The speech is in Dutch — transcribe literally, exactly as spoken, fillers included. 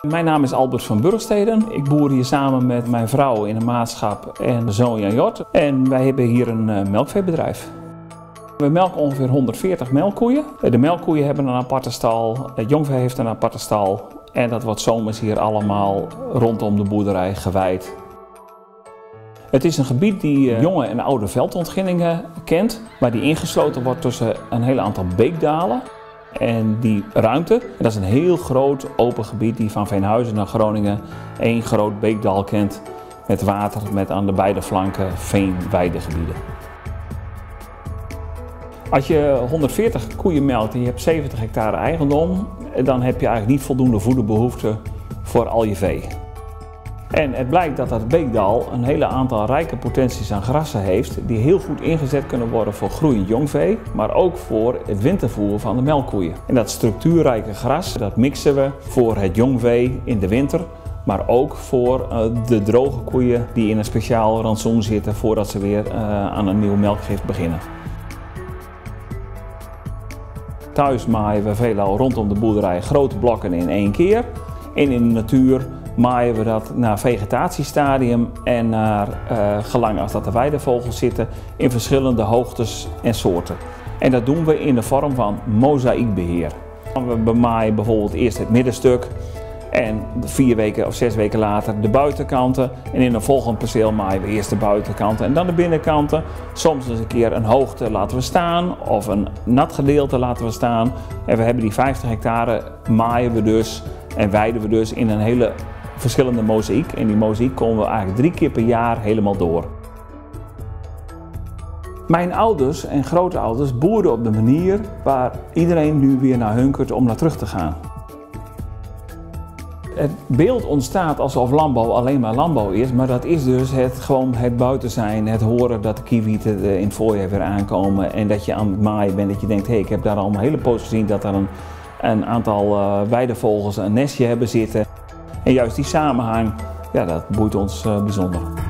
Mijn naam is Albert van Burgsteden. Ik boer hier samen met mijn vrouw in een maatschap en zoon Jan Jort. En wij hebben hier een uh, melkveebedrijf. We melken ongeveer honderdveertig melkkoeien. De melkkoeien hebben een aparte stal, het jongvee heeft een aparte stal. En dat wordt zomers hier allemaal rondom de boerderij geweid. Het is een gebied die jonge en oude veldontginningen kent, maar die ingesloten wordt tussen een heel aantal beekdalen. En die ruimte, dat is een heel groot open gebied die van Veenhuizen naar Groningen één groot beekdal kent met water met aan de beide flanken veenweidegebieden. Als je honderdveertig koeien melkt en je hebt zeventig hectare eigendom, dan heb je eigenlijk niet voldoende voederbehoefte voor al je vee. En het blijkt dat dat beekdal een hele aantal rijke potenties aan grassen heeft die heel goed ingezet kunnen worden voor groeiend jongvee, maar ook voor het wintervoer van de melkkoeien. En dat structuurrijke gras, dat mixen we voor het jongvee in de winter, maar ook voor de droge koeien die in een speciaal rantsoen zitten voordat ze weer aan een nieuw melkgif beginnen. Thuis maaien we veelal rondom de boerderij grote blokken in één keer. En in de natuur maaien we dat naar vegetatiestadium en naar uh, gelang als dat de weidevogels zitten in verschillende hoogtes en soorten. En dat doen we in de vorm van mozaïekbeheer. We bemaaien bijvoorbeeld eerst het middenstuk en vier weken of zes weken later de buitenkanten. En in een volgend perceel maaien we eerst de buitenkanten en dan de binnenkanten. Soms eens een keer een hoogte laten we staan of een nat gedeelte laten we staan. En we hebben die vijftig hectare maaien we dus en weiden we dus in een hele verschillende mozaïek. En die mozaïek komen we eigenlijk drie keer per jaar helemaal door. Mijn ouders en grootouders boerden op de manier waar iedereen nu weer naar hunkert om naar terug te gaan. Het beeld ontstaat alsof landbouw alleen maar landbouw is, maar dat is dus het, gewoon het buiten zijn, het horen dat de kievieten in het voorjaar weer aankomen en dat je aan het maaien bent, dat je denkt, hé, hey, ik heb daar al een hele poos gezien dat er een, een aantal uh, weidevogels een nestje hebben zitten. En juist die samenhang, ja, dat boeit ons uh, bijzonder.